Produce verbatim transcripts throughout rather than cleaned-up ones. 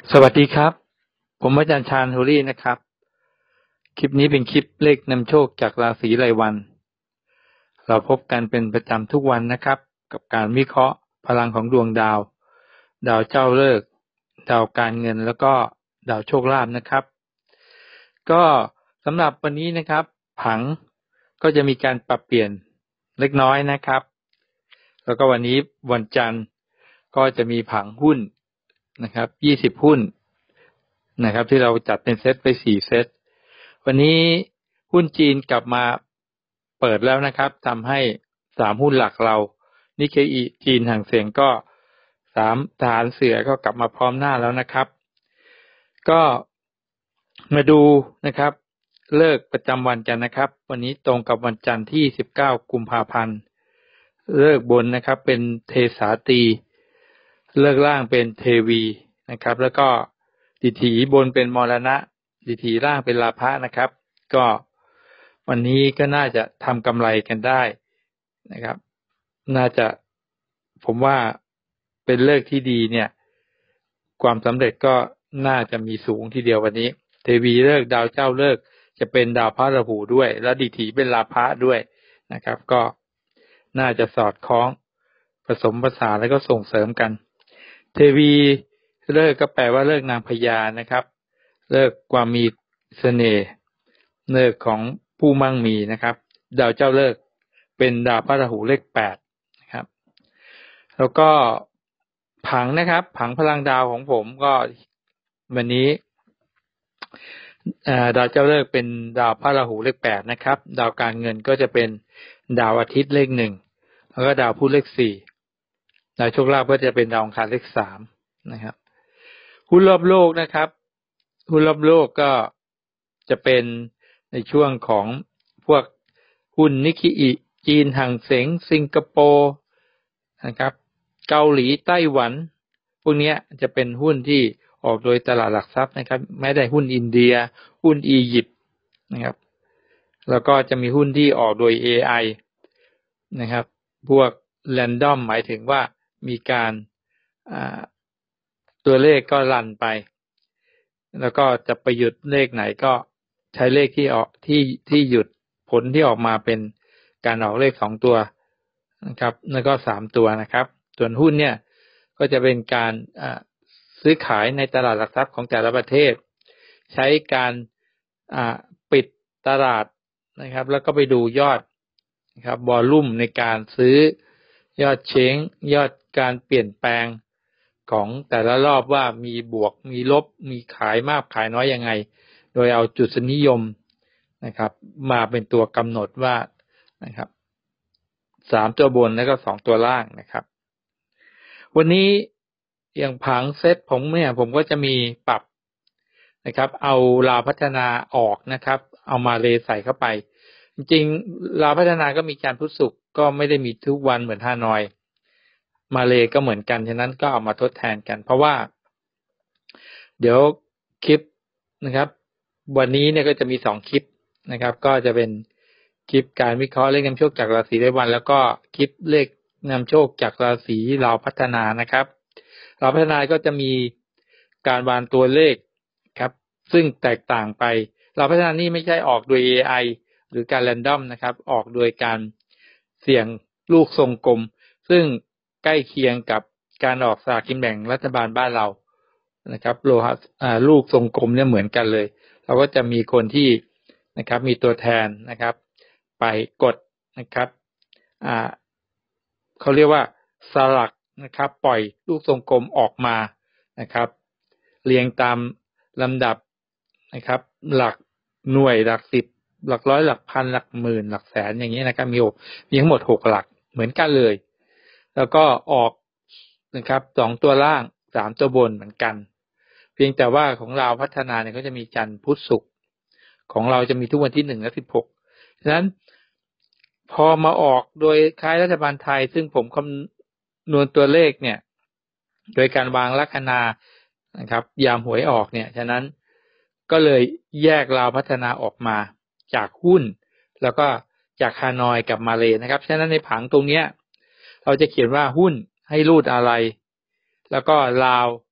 สวัสดีครับผมอาจารย์ชาญโฮลี่นะครับคลิปนี้เป็นคลิปเลขนำโชคจากราศีรายวันเราพบกันเป็นประจำทุกวันนะครับกับการวิเคราะห์พลังของดวงดาวดาวเจ้าฤกษ์ดาวการเงินแล้วก็ดาวโชคลาภนะครับก็สำหรับวันนี้นะครับผังก็จะมีการปรับเปลี่ยนเล็กน้อยนะครับแล้วก็วันนี้วันจันทร์ก็จะมีผังหุ้นนะครับยี่สิบหุ้นนะครับที่เราจัดเป็นเซตไปสี่เซตวันนี้หุ้นจีนกลับมาเปิดแล้วนะครับทำให้สามหุ้นหลักเรานิเคอิจีนห่างเสียงก็สามทหารเสือก็กลับมาพร้อมหน้าแล้วนะครับก็มาดูนะครับเลิกประจำวันกันนะครับวันนี้ตรงกับวันจันทร์ที่สิบเก้ากุมภาพันธ์เลิกบนนะครับเป็นเทสาตรีเลิกล่างเป็นเทวีนะครับแล้วก็ดิถีบนเป็นมรณะดิถีล่างเป็นลาภะนะครับก็วันนี้ก็น่าจะทำกำไรกันได้นะครับน่าจะผมว่าเป็นเลิกที่ดีเนี่ยความสำเร็จก็น่าจะมีสูงทีเดียววันนี้เทวีเลิกดาวเจ้าเลิกจะเป็นดาวพระราหูด้วยและดิถีเป็นลาภะด้วยนะครับก็น่าจะสอดคล้องผสมผสานแล้วก็ส่งเสริมกันเทวีเลิกก็แปลว่าเลิกนางพญานะครับเลิกความมีเสน่ห์เลิกของผู้มั่งมีนะครับดาวเจ้าเลิกเป็นดาวพระราหูเลขแปดนะครับแล้วก็ผังนะครับผังพลังดาวของผมก็วันนี้ดาวเจ้าเลิกเป็นดาวพระราหูเลขแปดนะครับดาวการเงินก็จะเป็นดาวอาทิตย์เลขหนึ่งแล้วก็ดาวพุธเลขสี่ดาวโชคลาภก็จะเป็นดาวอังคารเลขสามนะครับหุ้นรอบโลกนะครับหุ้นรอบโลกก็จะเป็นในช่วงของพวกหุ้นนิเคอิจีนห่างเส็งสิงคโปร์นะครับเกาหลีไต้หวันพวกนี้จะเป็นหุ้นที่ออกโดยตลาดหลักทรัพย์นะครับแม้แต่หุ้นอินเดียหุ้นอียิปต์นะครับแล้วก็จะมีหุ้นที่ออกโดย เอ ไอ นะครับพวก random หมายถึงว่ามีการตัวเลขก็รันไปแล้วก็จะไปหยุดเลขไหนก็ใช้เลขที่ออกที่ที่หยุดผลที่ออกมาเป็นการออกเลขสองตัวนะครับแล้วก็สามตัวนะครับส่วนหุ้นเนี่ยก็จะเป็นการซื้อขายในตลาดหลักทรัพย์ของแต่ละประเทศใช้การปิดตลาดนะครับแล้วก็ไปดูยอดนะครับวอลลุ่มในการซื้อยอดเช้งยอดการเปลี่ยนแปลงของแต่ละรอบว่ามีบวกมีลบมีขายมากขายน้อยยังไงโดยเอาจุดนิยมนะครับมาเป็นตัวกำหนดว่านะครับสามตัวบนแล้วก็สองตัวล่างนะครับวันนี้อย่างผังเซตผมเนี่ยผมก็จะมีปรับนะครับเอาลาวพัฒนาออกนะครับเอามาเลใส่เข้าไปจริงๆลาวพัฒนาก็มีการพุธศุกร์ก็ไม่ได้มีทุกวันเหมือนฮานอยมาเลก็เหมือนกันฉะนั้นก็เอามาทดแทนกันเพราะว่าเดี๋ยวคลิปนะครับวันนี้เนี่ยก็จะมีสองคลิปนะครับก็จะเป็นคลิปการวิเคราะห์เลขนำโชคจากราศีรายวันแล้วก็คลิปเลขนำโชคจากราศีลาวพัฒนานะครับลาวพัฒนาก็จะมีการวางตัวเลขครับซึ่งแตกต่างไปลาวพัฒนานี่ไม่ใช่ออกโดย เอ ไอ หรือการแรนดอมนะครับออกโดยการเสี่ยงลูกทรงกลมซึ่งใกล้เคียงกับการออกสลากกินแบ่งรัฐบาลบ้านเรานะครับโลหะลูกทรงกลมเนี่ยเหมือนกันเลยเราก็จะมีคนที่นะครับมีตัวแทนนะครับไปกดนะครับอ่าเขาเรียกว่าสลักนะครับปล่อยลูกทรงกลมออกมานะครับเรียงตามลำดับนะครับหลักหน่วยหลักสิบหลักร้อยหลักพันหลักหมื่นหลักแสนอย่างนี้นะครับมีมีทั้งหมดหกหลักเหมือนกันเลยแล้วก็ออกนะครับสองตัวล่างสามตัวบนเหมือนกันเพียงแต่ว่าของเราพัฒนาเนี่ยก็จะมีจันทร์พุธศุกร์ของเราจะมีทุกวันที่หนึ่งและสิบหกฉะนั้นพอมาออกโดยคล้ายรัฐบาลไทยซึ่งผมคำนวณตัวเลขเนี่ยโดยการวางลัคนานะครับยามหวยออกเนี่ยฉะนั้นก็เลยแยกลาวพัฒนาออกมาจากหุ้นแล้วก็จากฮานอยกับมาเลนะครับฉะนั้นในผังตรงเนี้ยเราจะเขียนว่าหุ้นให้รูดอะไรแล้วก็ลาว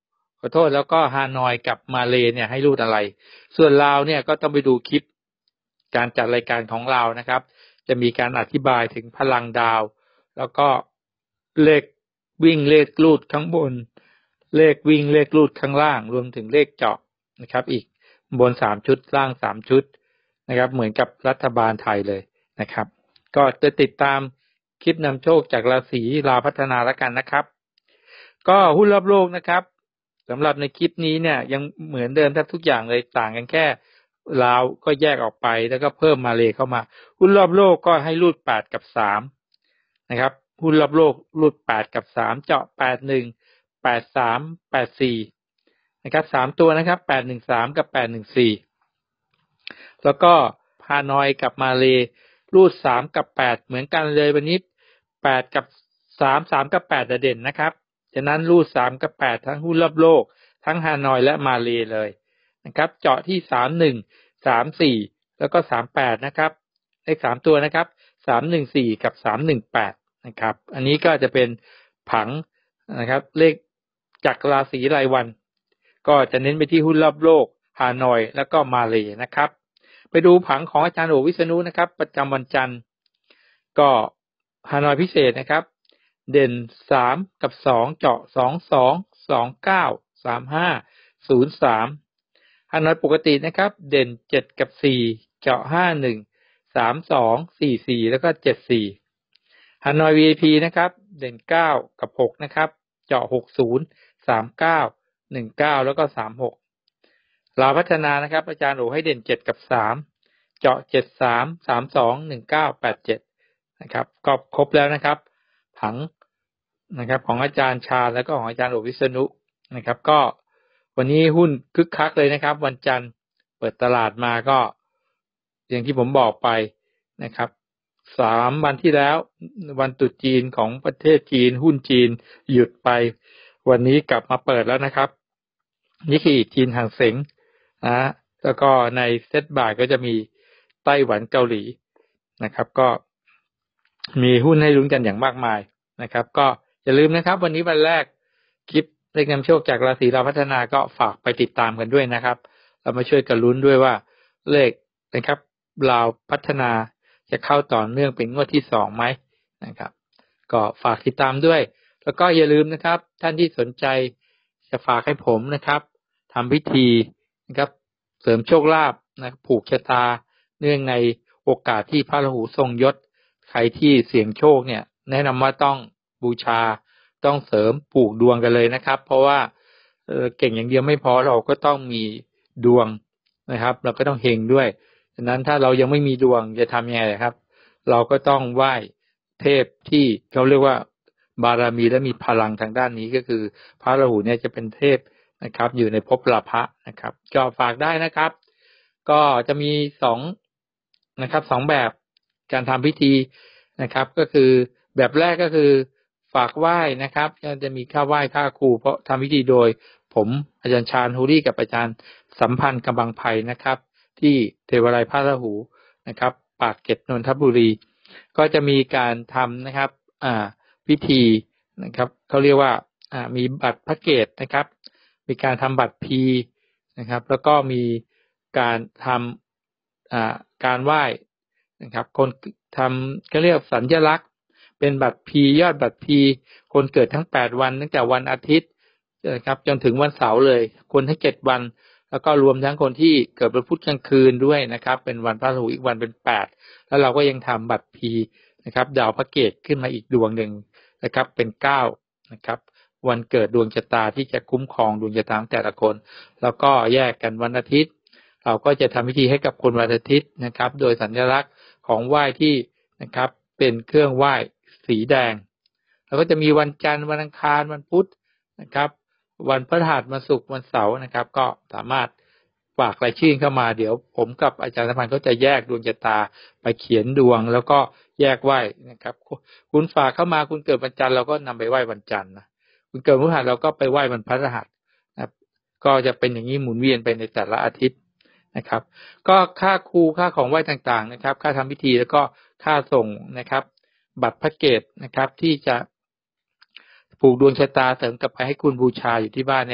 อโทษแล้วก็ฮานอยกับมาเลเนี่ยให้รูดอะไรส่วนลาวเนี่ยก็ต้องไปดูคลิปการจัดรายการของเรานะครับจะมีการอธิบายถึงพลังดาวแล้วก็เลขวิ่งเลขรูดข้างบนเลขวิ่งเลขรูดข้างล่างรวมถึงเลขเจาะนะครับอีกบนสามชุดล่างสามชุดนะครับเหมือนกับรัฐบาลไทยเลยนะครับก็จะติดตามคลิปนำโชคจากราศีลาวพัฒนาแล้วกันนะครับก็หุ้นรอบโลกนะครับสำหรับในคลิปนี้เนี่ยยังเหมือนเดิมแทบทุกอย่างเลยต่างกันแค่ลาวก็แยกออกไปแล้วก็เพิ่มมาเลเข้ามาหุ้นรอบโลกก็ให้รูดแปดกับสามนะครับหุ้นรอบโลกรูดแปดกับสามเจาะแปด หนึ่ง แปด สาม แปด สี่นะครับสามตัวนะครับแปด หนึ่ง สามกับแปด หนึ่ง สี่แล้วก็ฮานอยกับมาเลรูดสามกับแปดเหมือนกันเลยวันนี้แปดกับสาม สามกับแปดเด่นนะครับฉะนั้นรูดสามกับแปดทั้งหุ้นรอบโลกทั้งฮานอยและมาเลเลยนะครับเจาะที่สาม หนึ่ง สาม สี่แล้วก็สาม แปดนะครับเลขสามตัวนะครับสาม หนึ่ง สี่กับสาม หนึ่ง แปดนะครับอันนี้ก็จะเป็นผังนะครับเลขจากราศีรายวันก็จะเน้นไปที่หุ้นรอบโลกฮานอยแล้วก็มาเลนะครับไปดูผังของอาจารย์โอวิษณุนะครับประจำวันจันทร์ก็ฮานอยพิเศษนะครับเด่นสามกับสองเจาะสอง สอง สอง เก้า สาม ห้า ศูนย์ สามฮานอยปกตินะครับเด่นเจ็ดกับสี่เจาะห้า หนึ่ง สาม สอง สี่ สี่แล้วก็เจ็ด สี่ฮานอย วี ไอ พี นะครับเด่นเก้ากับหกนะครับเจาะหกสิบ สาม เก้า หนึ่ง เก้าแล้วก็สาม หกลาวพัฒนานะครับอาจารย์โอให้เด่นเจ็ดกับสามเจาะเจ็ด สาม สาม สอง หนึ่ง เก้า แปด เจ็ดนะครับก็ครบแล้วนะครับผังนะครับของอาจารย์ชาญแล้วก็ของอาจารย์โอวิษณุนะครับก็วันนี้หุ้นคึกคักเลยนะครับวันจันทร์เปิดตลาดมาก็อย่างที่ผมบอกไปนะครับสามวันที่แล้ววันตรุษจีนของประเทศจีนหุ้นจีนหยุดไปวันนี้กลับมาเปิดแล้วนะครับนิกเกอิจีนห่างเส็งนะแล้วก็ในเซ็ตบ่ายก็จะมีไต้หวันเกาหลีนะครับก็มีหุ้นให้ลุ้นกันอย่างมากมายนะครับก็อย่าลืมนะครับวันนี้วันแรกคลิปเลขนำโชคจากราศีลาวพัฒนาก็ฝากไปติดตามกันด้วยนะครับเรามาช่วยกันลุ้นด้วยว่าเลขนะครับลาวพัฒนาจะเข้าต่อเนื่องเป็นงวดที่สองไหมนะครับก็ฝากติดตามด้วยแล้วก็อย่าลืมนะครับท่านที่สนใจจะฝากให้ผมนะครับทำพิธีนะครับเสริมโชคลาภนะผูกชะตาเนื่องในโอกาสที่พระราหูทรงยศใครที่เสี่ยงโชคเนี่ยแนะนำว่าต้องบูชาต้องเสริมผูกดวงกันเลยนะครับเพราะว่าเอ่อเก่งอย่างเดียวไม่พอเราก็ต้องมีดวงนะครับเราก็ต้องเฮงด้วยฉะนั้นถ้าเรายังไม่มีดวงจะทำยังไงครับเราก็ต้องไหว้เทพที่เขาเรียกว่าบารมีและมีพลังทางด้านนี้ก็คือพระราหูเนี่ยจะเป็นเทพนะครับอยู่ในภพลาภะนะครับก็ฝากได้นะครับก็จะมีสองนะครับสองแบบการทำพิธีนะครับก็คือแบบแรกก็คือฝากไหว้นะครับจะมีค่าไหว้ค่าครูเพราะทำพิธีโดยผมอาจารย์ชาญฮูรี่กับอาจารย์สัมพันธ์กำบังไพนะครับที่เทวาลัยพระราหูนะครับปากเกร็ดนนทบุรีก็จะมีการทำนะครับอ่าพิธีนะครับเขาเรียกว่าอ่ามีบัตรพระเกศนะครับมีการทำบัตรพีนะครับแล้วก็มีการทำอ่าการไหว้นะครับคนทำก็เรียกสัญลักษณ์เป็นบัตรพียอดบัตรพีคนเกิดทั้งแปดวันตั้งแต่วันอาทิตย์นะครับจนถึงวันเสาร์เลยคนทั้งเจ็ดวันแล้วก็รวมทั้งคนที่เกิดวันพุธกลางคืนด้วยนะครับเป็นวันพระราหูอีกวันเป็นแปดแล้วเราก็ยังทำบัตรพีนะครับดาวพระเกศขึ้นมาอีกดวงหนึ่งนะครับเป็นเก้านะครับวันเกิดดวงชะตาที่จะคุ้มครองดวงชะตาแต่ละคนแล้วก็แยกกันวันอาทิตย์เราก็จะทำพิธีให้กับคนวันอาทิตย์นะครับโดยสัญลักษณ์ของไหว้ที่นะครับเป็นเครื่องไหว้สีแดงแล้วก็จะมีวันจันทร์วันอังคารวันพุธนะครับวันพฤหัสวันศุกร์วันเสาร์นะครับก็สามารถฝากรายชื่อเข้ามาเดี๋ยวผมกับอาจารย์สัมพันธ์ก็จะแยกดวงชะตาไปเขียนดวงแล้วก็แยกไหว้นะครับคุณฝากเข้ามาคุณเกิดวันจันทร์เราก็นำไปไหว้วันจันทร์นะคุณเกิดพฤหัสเราก็ไปไหว้วันพฤหัสนะครับก็จะเป็นอย่างนี้หมุนเวียนไปในแต่ละอาทิตย์นะครับก็ค่าครูค่าของไหว้ต่างๆนะครับค่าทำพิธีแล้วก็ค่าส่งนะครับบัตรพระเกศนะครับที่จะผูกดวงชะตาเสริมกับไปให้คุณบูชาอยู่ที่บ้านเนี่ย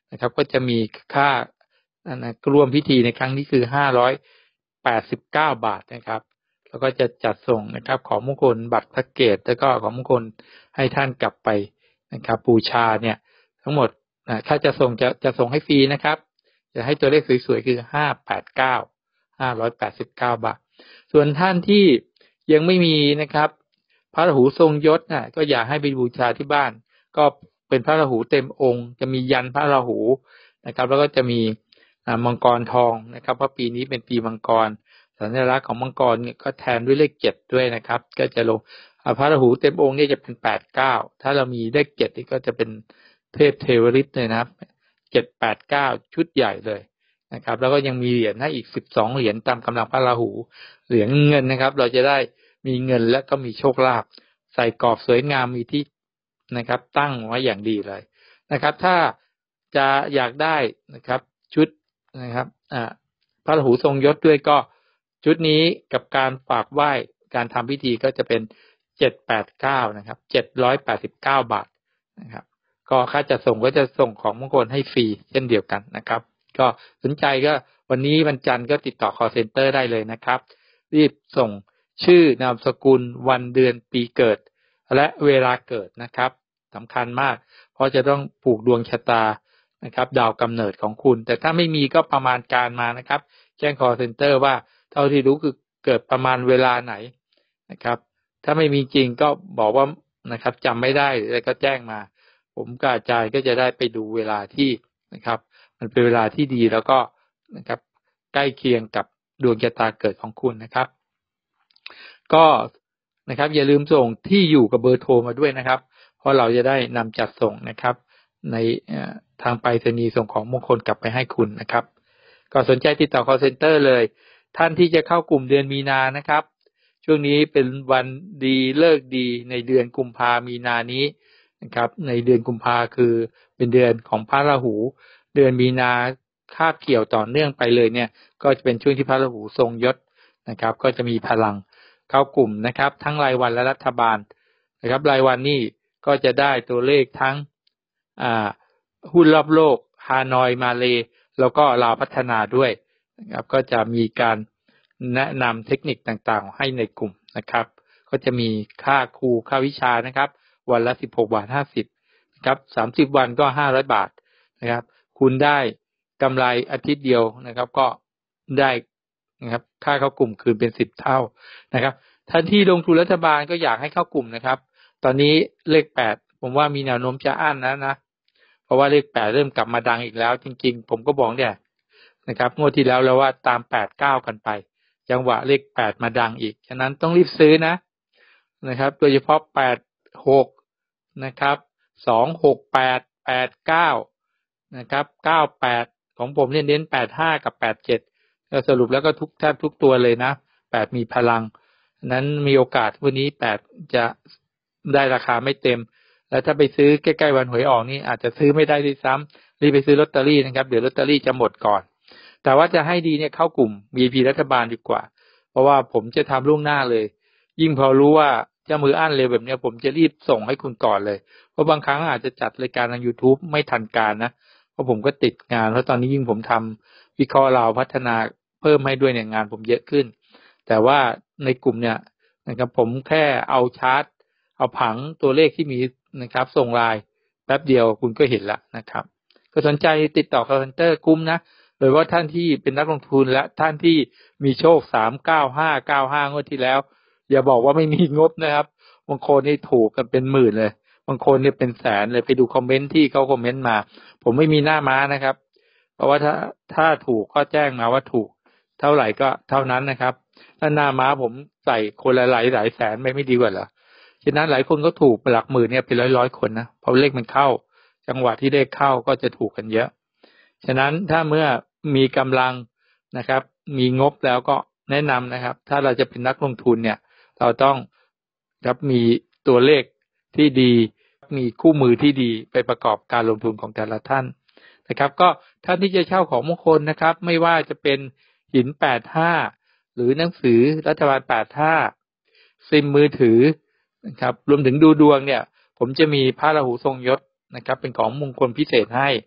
นะครับ ก็จะมีค่านะร่วมพิธีในครั้งนี้คือห้าร้อยแปดสิบเก้าบาทนะครับแล้วก็จะจัดส่งนะครับของมงคลบัตรแพ็กเกจแล้วก็ของมงคลให้ท่านกลับไปนะครับบูชาเนี่ยทั้งหมดนะถ้าจะส่งจะจะส่งให้ฟรีนะครับจะให้ตัวเลขสวยๆคือห้าแปดเก้า ห้าร้อยแปดสิบเก้าบาทส่วนท่านที่ยังไม่มีนะครับพระราหูทรงยศน่ะก็อยากให้ไปบูชาที่บ้านก็เป็นพระราหูเต็มองค์จะมียันพระราหูนะครับแล้วก็จะมีมังกรทองนะครับเพราะปีนี้เป็นปีมังกรสัญลักษณ์ของมังกรเนี่ยก็แทนด้วยเลขเจ็ดด้วยนะครับก็จะลงพระราหูเต็มองค์เนี่ยจะเป็นแปดเก้าถ้าเรามีเลขเจ็ดนี่ก็จะเป็นเทพเทวฤทธิ์เลยนะครับเจ็ด แปด เก้าชุดใหญ่เลยนะครับแล้วก็ยังมีเหรียญให้อีกสิบสองเหรียญตามกำลังพระราหูเหรียญเงินนะครับเราจะได้มีเงินและก็มีโชคลาภใส่กรอบสวยงามมีที่นะครับตั้งไว้อย่างดีเลยนะครับถ้าจะอยากได้นะครับชุดนะครับอ่าพระราหูทรงยศด้วยก็ชุดนี้กับการฝากไหว้การทำพิธีก็จะเป็นเจ็ด แปด เก้านะครับเจ็ดร้อยแปดสิบเก้าบาทนะครับก็ค่าจะส่งก็จะส่งของมงคลให้ฟรีเช่นเดียวกันนะครับก็สนใจก็วันนี้วันจันทร์ก็ติดต่อ call center ได้เลยนะครับรีบส่งชื่อนามสกุลวันเดือนปีเกิดและเวลาเกิดนะครับสำคัญมากเพราะจะต้องผูกดวงชะตานะครับดาวกำเนิดของคุณแต่ถ้าไม่มีก็ประมาณการมานะครับแจ้ง call center ว่าเท่าที่รู้คือเกิดประมาณเวลาไหนนะครับถ้าไม่มีจริงก็บอกว่านะครับจำไม่ได้แล้วก็แจ้งมาผมกับอาจารย์ก็จะได้ไปดูเวลาที่นะครับมันเป็นเวลาที่ดีแล้วก็นะครับใกล้เคียงกับดวงชะตาเกิดของคุณนะครับก็นะครับอย่าลืมส่งที่อยู่กับเบอร์โทรมาด้วยนะครับเพราะเราจะได้นำจัดส่งนะครับในทางไปรษณีย์ส่งของมงคลกลับไปให้คุณนะครับก็สนใจติดต่อ call center เลยท่านที่จะเข้ากลุ่มเดือนมีนานะครับช่วงนี้เป็นวันดีเลิกดีในเดือนกุมภามีนานี้นะครับในเดือนกุมภาคือเป็นเดือนของพระราหูเดือนมีนาคาบเกี่ยวต่อเนื่องไปเลยเนี่ยก็จะเป็นช่วงที่พระราหูทรงยศนะครับก็จะมีพลังเข้ากลุ่มนะครับทั้งรายวันและรัฐบาลนะครับรายวันนี่ก็จะได้ตัวเลขทั้งอ่าหุ้นรอบโลกฮานอยมาเลแล้วก็ลาวพัฒนาด้วยนะครับก็จะมีการแนะนำเทคนิคต่างๆให้ในกลุ่มนะครับก็จะมีค่าครูค่าวิชานะครับวันละสิบหกบาทห้าสิบนะครับสามสิบวันก็ห้าร้อยบาทนะครับคุณได้กำไรอาทิตย์เดียวนะครับก็ได้นะครับค่าเข้ากลุ่มคืนเป็นสิบเท่านะครับท่านที่ลงทุนรัฐบาลก็อยากให้เข้ากลุ่มนะครับตอนนี้เลขแปดผมว่ามีแนวโน้มจะอั้นนะนะเพราะว่าเลขแปดเริ่มกลับมาดังอีกแล้วจริงๆผมก็บอกเนี่ยนะครับงวดที่แล้วแล้วว่าตามแปด เก้ากันไปจังหวะเลขแปดมาดังอีกฉะนั้นต้องรีบซื้อนะนะครับโดยเฉพาะแปด หกนะครับสอง หก แปด แปด เก้านะครับเก้า แปดของผมเน้นๆแปด ห้ากับแปด เจ็ดก็สรุปแล้วก็ทุกแทบทุกตัวเลยนะแปดมีพลังนั้นมีโอกาสวันนี้แปดจะได้ราคาไม่เต็มแล้วถ้าไปซื้อใกล้ๆวันหวยออกนี่อาจจะซื้อไม่ได้ด้วยซ้ำรีบไปซื้อลอตเตอรี่นะครับเดี๋ยวลอตเตอรี่จะหมดก่อนแต่ว่าจะให้ดีเนี่ยเข้ากลุ่ม วี ไอ พี รัฐบาลดีกว่าเพราะว่าผมจะทำล่วงหน้าเลยยิ่งพอรู้ว่าเจ้ามืออั้นเลยแบบนี้ผมจะรีบส่งให้คุณก่อนเลยเพราะบางครั้งอาจจะจัดรายการทาง YouTube ไม่ทันการนะเพราะผมก็ติดงานเพราะตอนนี้ยิ่งผมทำวิเคราะห์เราพัฒนาเพิ่มให้ด้วยเนี่ยงานผมเยอะขึ้นแต่ว่าในกลุ่มเนี่ยนะครับผมแค่เอาชาร์ตเอาผังตัวเลขที่มีนะครับส่งไลน์แป๊บเดียวคุณก็เห็นละนะครับก็สนใจติดต่อ call center คุ้มนะโดยว่าท่านที่เป็นนักลงทุนและท่านที่มีโชคสาม เก้า ห้า เก้า ห้างวดที่แล้วอย่าบอกว่าไม่มีงบนะครับบางคนนี่ถูกกันเป็นหมื่นเลยบางคนเนี่ยเป็นแสนเลยไปดูคอมเมนต์ที่เขาคอมเมนต์มาผมไม่มีหน้าม้านะครับเพราะว่าถ้าถ้าถูกก็แจ้งมาว่าถูกเท่าไหร่ก็เท่านั้นนะครับถ้าหน้าม้าผมใส่คนละหลายหลายแสนไม่ไม่ดีกว่าเหรอฉะนั้นหลายคนก็ถูกหลักหมื่นเนี่ยเป็นร้อยร้อยคนนะเพราะเลขมันเข้าจังหวะที่เลขเข้าก็จะถูกกันเยอะฉะนั้นถ้าเมื่อมีกำลังนะครับมีงบแล้วก็แนะนำนะครับถ้าเราจะเป็นนักลงทุนเนี่ยเราต้องครับมีตัวเลขที่ดีมีคู่มือที่ดีไปประกอบการลงทุนของแต่ละท่านนะครับก็ท่านที่จะเช่าของมงคลนะครับไม่ว่าจะเป็นหินแปดห้าหรือหนังสือรัฐบาลแปดห้าซิมมือถือนะครับรวมถึงดูดวงเนี่ยผมจะมีพระราหูทรงยศนะครับเป็นของมงคลพิเศษให้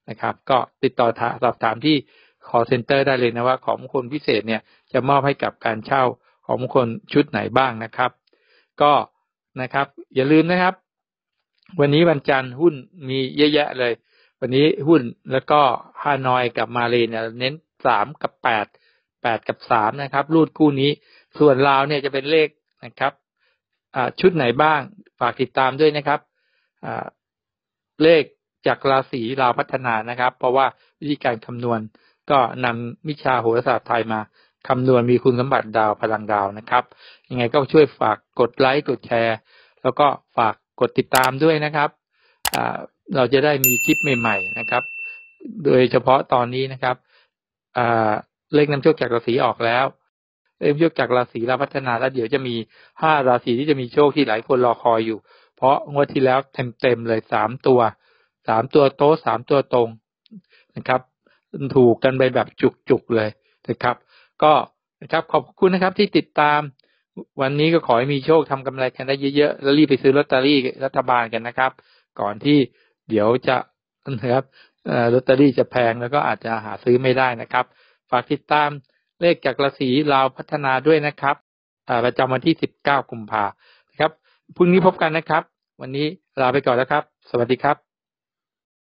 นะครับ ก็ติดต่อสอบถามที่ call center ได้เลยนะว่าของมงคลพิเศษเนี่ยจะมอบให้กับการเช่าของมงคลชุดไหนบ้างนะครับก็นะครับอย่าลืมนะครับวันนี้วันจันทร์หุ้นมีเยอะแยะเลยวันนี้หุ้นแล้วก็ฮานอยกับมาเลเนี่ยเน้นสามกับแปด แปดกับสามนะครับรูดคู่นี้ส่วนลาวเนี่ยจะเป็นเลขนะครับอ่าชุดไหนบ้างฝากติดตามด้วยนะครับอ่าเลขจากราศีลาวพัฒนานะครับเพราะว่าวิธีการคำนวณก็นำวิชาโหราศาสตร์ไทยมาคำนวณมีคุณสมบัติดาวพลังดาวนะครับยังไงก็ช่วยฝากกดไลค์กดแชร์แล้วก็ฝากกดติดตามด้วยนะครับอ่าเราจะได้มีคลิปใหม่ๆนะครับโดยเฉพาะตอนนี้นะครับอ่าเลขนำโชคจากราศีออกแล้วเลขนำโชคจากราศีลาวพัฒนาแล้วเดี๋ยวจะมีห้าราศีที่จะมีโชคที่หลายคนรอคอยอยู่เพราะงวดที่แล้วเต็มๆเลยสามตัวสามตัวโต๊ะสามตัวตรงนะครับถูกกันไปแบบจุกๆเลยนะครับก็นะครับขอบคุณนะครับที่ติดตามวันนี้ก็ขอให้มีโชคทำกำไรกันได้เยอะๆแล้วรีบไปซื้อลอตเตอรี่รัฐบาลกันนะครับก่อนที่เดี๋ยวจะนะครับเอ่อลอตเตอรี่จะแพงแล้วก็อาจจะหาซื้อไม่ได้นะครับฝากติดตามเลขจากราศีลาวพัฒนาด้วยนะครับอ่าประจำวันที่สิบเก้ากุมภาพันธ์นะครับพรุ่งนี้พบกันนะครับวันนี้ลาไปก่อนแล้วครับสวัสดีครับ